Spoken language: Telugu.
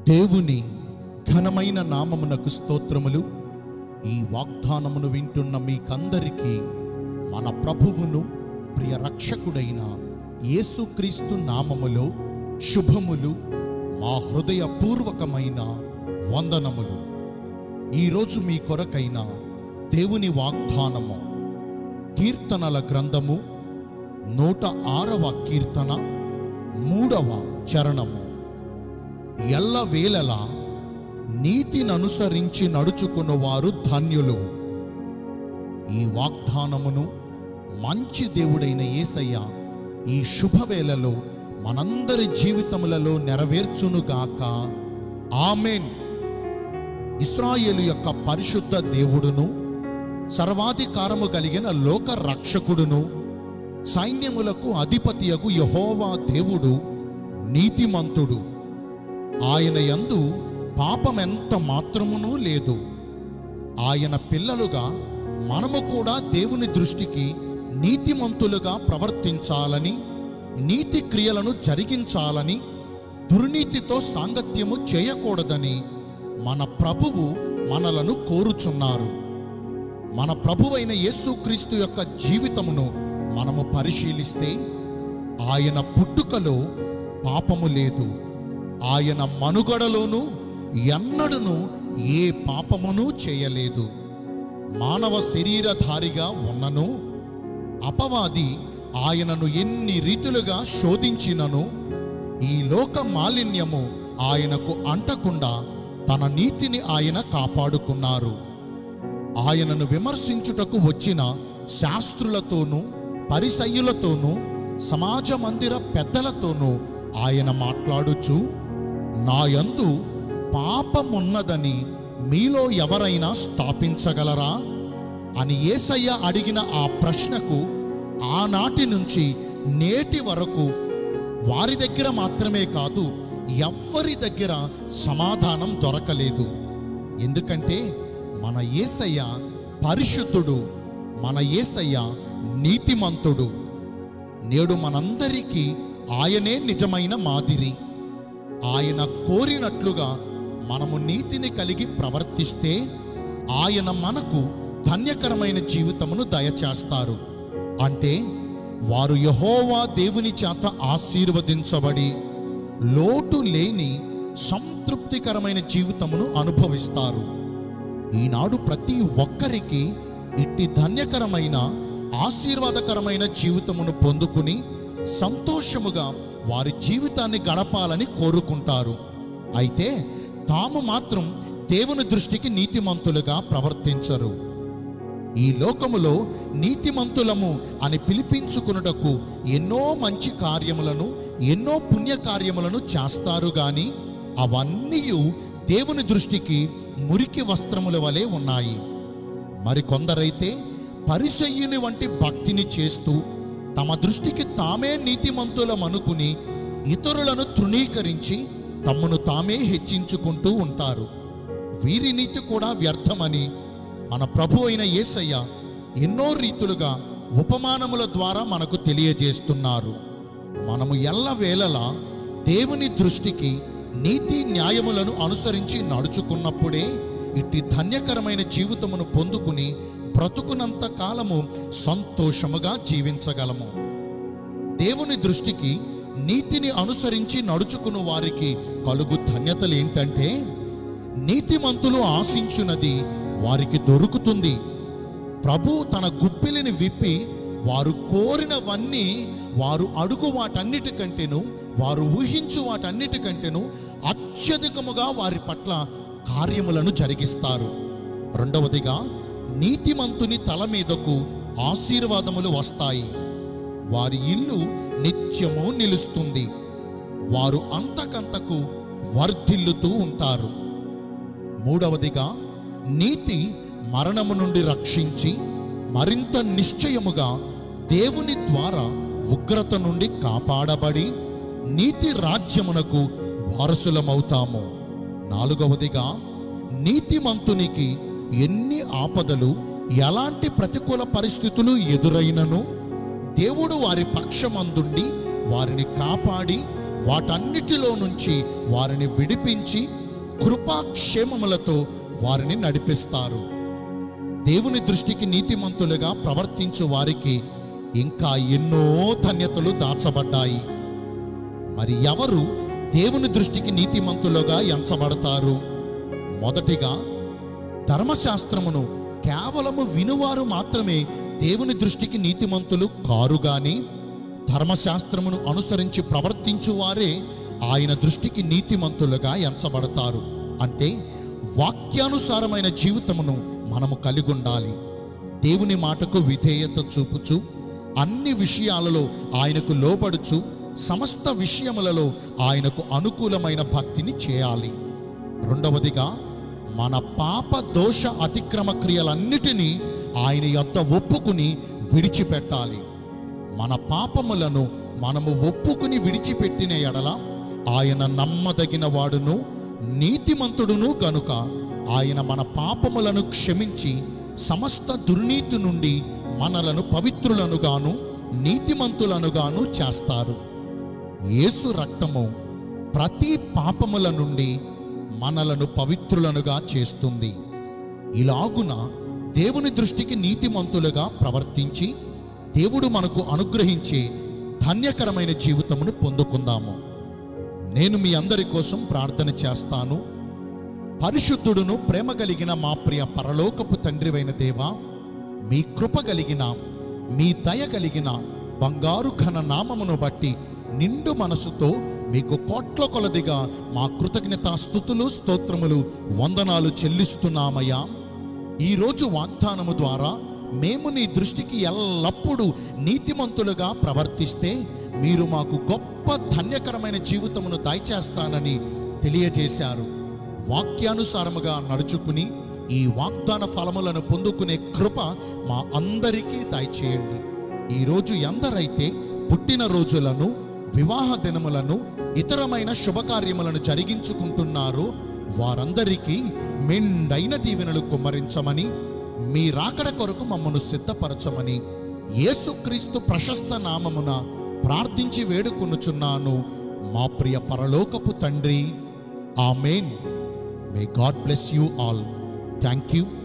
దేవుని ఘనమైన నామమునకు స్తోత్రములు. ఈ వాగ్దానమును వింటున్న మీకందరికీ మన ప్రభువును ప్రియ రక్షకుడైన యేసుక్రీస్తు నామములో శుభములు, మా హృదయపూర్వకమైన వందనములు. ఈరోజు మీ కొరకైన దేవుని వాగ్దానము కీర్తనల గ్రంథము 106వ కీర్తన 3వ చరణము. ఎల్లవేళలా నీతిని అనుసరించి నడుచుకున్నవారు ధన్యులు. ఈ వాగ్దానమును మంచి దేవుడైన యేసయ్య ఈ శుభవేళలో మనందరి జీవితములలో నెరవేర్చునుగాక. ఆమేన్. ఇశ్రాయేలు యొక్క పరిశుద్ధ దేవుడును, సర్వాధికారము కలిగిన లోక రక్షకుడును, సైన్యములకు అధిపతియగు యెహోవా దేవుడు నీతిమంతుడు. ఆయన యందు పాపమెంత మాత్రమునూ లేదు. ఆయన పిల్లలుగా మనము కూడా దేవుని దృష్టికి నీతిమంతులుగా ప్రవర్తించాలని, నీతి క్రియలను జరిగించాలని, దుర్నీతితో సాంగత్యము చేయకూడదని మన ప్రభువు మనలను కోరుచున్నారు. మన ప్రభువైన యేసుక్రీస్తు యొక్క జీవితమును మనము పరిశీలిస్తే ఆయన పుట్టుకలో పాపము లేదు. ఆయన మనుగడలోనూ ఎన్నడూను ఏ పాపమును చేయలేదు. మానవ శరీరధారిగా ఉన్నను అపవాది ఆయనను ఎన్ని రీతులుగా శోధించినను ఈ లోక మాలిన్యము ఆయనకు అంటకుండా తన నీతిని ఆయన కాపాడుకున్నారు. ఆయనను విమర్శించుటకు వచ్చిన శాస్త్రులతోనూ పరిసయ్యులతోనూ సమాజ మందిర పెద్దలతోనూ ఆయన మాట్లాడుచు, నా యందు పాపమున్నదని మీలో ఎవరైనా స్థాపించగలరా అని యేసయ్య అడిగిన ఆ ప్రశ్నకు ఆనాటి నుంచి నేటి వరకు వారి దగ్గర మాత్రమే కాదు, ఎవ్వరి దగ్గర సమాధానం దొరకలేదు. ఎందుకంటే మన యేసయ్య పరిశుద్ధుడు, మన యేసయ్య నీతిమంతుడు. నేడు మనందరికీ ఆయనే నిజమైన మాదిరి. ఆయన కోరినట్లుగా మనము నీతిని కలిగి ప్రవర్తిస్తే ఆయన మనకు ధన్యకరమైన జీవితమును దయచేస్తారు. అంటే వారు యెహోవా దేవుని చేత ఆశీర్వదించబడి లోటు లేని సంతృప్తికరమైన జీవితమును అనుభవిస్తారు. ఈనాడు ప్రతి ఒక్కరికి ఇట్టి ధన్యకరమైన ఆశీర్వాదకరమైన జీవితమును పొందుకుని సంతోషముగా వారి జీవితాన్ని గడపాలని కోరుకుంటారు. అయితే తాము మాత్రం దేవుని దృష్టికి నీతిమంతులుగా ప్రవర్తించరు. ఈ లోకములో నీతిమంతులము అని పిలిపించుకున్నటకు ఎన్నో మంచి కార్యములను, ఎన్నో పుణ్యకార్యములను చేస్తారు గాని అవన్నీ దేవుని దృష్టికి మురికి వస్త్రముల వలె ఉన్నాయి. మరికొందరైతే పరిసయ్యుని వంటి భక్తిని చేస్తూ తమ దృష్టికి తామే నీతిమంతులమనుకుని ఇతరులను తృణీకరించి తమను తామే హెచ్చించుకుంటూ ఉంటారు. వీరి నీతి కూడా వ్యర్థమని మన ప్రభు అయిన యేసయ్య ఎన్నో రీతులుగా ఉపమానముల ద్వారా మనకు తెలియజేస్తున్నారు. మనము ఎల్లవేళలా దేవుని దృష్టికి నీతి న్యాయములను అనుసరించి నడుచుకున్నప్పుడే ఇట్టి ధన్యకరమైన జీవితమును పొందుకుని బ్రతుకునంత కాలము సంతోషముగా జీవించగలము. దేవుని దృష్టికి నీతిని అనుసరించి నడుచుకున్న వారికి కలుగు ధన్యతలు ఏంటంటే, నీతిమంతులు ఆశించున్నది వారికి దొరుకుతుంది. ప్రభు తన గుప్పిలిని విప్పి వారు కోరినవన్నీ, వారు అడుగు వాటన్నిటికంటేను, వారు ఊహించు వాటన్నిటికంటేను అత్యధికముగా వారి పట్ల కార్యములను జరిగిస్తారు. రెండవదిగా, నీతిమంతుని తల మీదకు ఆశీర్వాదములు వస్తాయి. వారి ఇల్లు నిత్యము నిలుస్తుంది. వారు అంతకంతకు వర్ధిల్లుతూ ఉంటారు. మూడవదిగా, నీతి మరణము నుండి రక్షించి మరింత నిశ్చయముగా దేవుని ద్వారా ఉగ్రత నుండి కాపాడబడి నీతి రాజ్యమునకు వారసులమవుతాము. నాలుగవదిగా, నీతిమంతునికి ఎన్ని ఆపదలు, ఎలాంటి ప్రతికూల పరిస్థితులు ఎదురైనను దేవుడు వారి పక్షమందుండి వారిని కాపాడి వాటన్నిటిలో నుంచి వారిని విడిపించి కృపాక్షేమములతో వారిని నడిపిస్తారు. దేవుని దృష్టికి నీతిమంతులుగా ప్రవర్తించు వారికి ఇంకా ఎన్నో ధన్యతలు దాచబడ్డాయి. మరి ఎవరు దేవుని దృష్టికి నీతిమంతులుగా ఎంచబడతారు? మొదటిగా, ధర్మశాస్త్రమును కేవలము వినువారు మాత్రమే దేవుని దృష్టికి నీతిమంతులు కారు గాని, ధర్మశాస్త్రమును అనుసరించి ప్రవర్తించువారే ఆయన దృష్టికి నీతిమంతులుగా ఎంచబడతారు. అంటే వాక్యానుసారమైన జీవితమును మనము కలిగి ఉండాలి. దేవుని మాటకు విధేయత చూపుచు, అన్ని విషయాలలో ఆయనకు లోబడుచు, సమస్త విషయములలో ఆయనకు అనుకూలమైన భక్తిని చేయాలి. రెండవదిగా, మన పాప దోష అతిక్రమ క్రియలన్నిటినీ ఆయన యొద్ద ఒప్పుకుని విడిచిపెట్టాలి. మన పాపములను మనము ఒప్పుకుని విడిచిపెట్టిన ఎడల ఆయన నమ్మదగిన వాడును నీతిమంతుడును గనుక ఆయన మన పాపములను క్షమించి సమస్త దుర్నీతి నుండి మనలను పవిత్రులనుగాను నీతిమంతులనుగాను చేస్తారు. యేసు రక్తము ప్రతి పాపముల నుండి మనలను పవిత్రులనుగా చేస్తుంది. ఇలాగున దేవుని దృష్టికి నీతిమంతులుగా ప్రవర్తించి దేవుడు మనకు అనుగ్రహించే ధన్యకరమైన జీవితమును పొందుకుందాము. నేను మీ అందరి కోసం ప్రార్థన చేస్తాను. పరిశుద్ధుడును ప్రేమ కలిగిన మా ప్రియ పరలోకపు తండ్రివైన దేవా, మీ కృప కలిగిన, మీ దయ కలిగిన బంగారు ఘన నామమును బట్టి నిండు మనసుతో మీకు కోట్ల కొలదిగా మా కృతజ్ఞతా స్తుతులు స్తోత్రములు వందనాలు చెల్లిస్తున్నామయ్యా. ఈరోజు వాగ్దానము ద్వారా మేము నీ దృష్టికి ఎల్లప్పుడూ నీతిమంతులుగా ప్రవర్తిస్తే మీరు మాకు గొప్ప ధన్యకరమైన జీవితమును దయచేస్తానని తెలియజేశారు. వాక్యానుసారముగా నడుచుకుని ఈ వాగ్దాన ఫలములను పొందుకునే కృప మా అందరికీ దయచేయండి. ఈరోజు ఎందరైతే పుట్టినరోజులను, వివాహ దినములను, ఇతరమైన శుభకార్యములను జరిగించుకుంటున్నారో వారందరికీ మెండైన దీవెనలు కుమ్మరించమని, మీ రాకడ కొరకు మమ్మను సిద్ధపరచమని యేసుక్రీస్తు ప్రశస్త నామమున ప్రార్థించి వేడుకొనుచున్నాను మా ప్రియ పరలోకపు తండ్రి. Amen. May God bless you all. Thank you.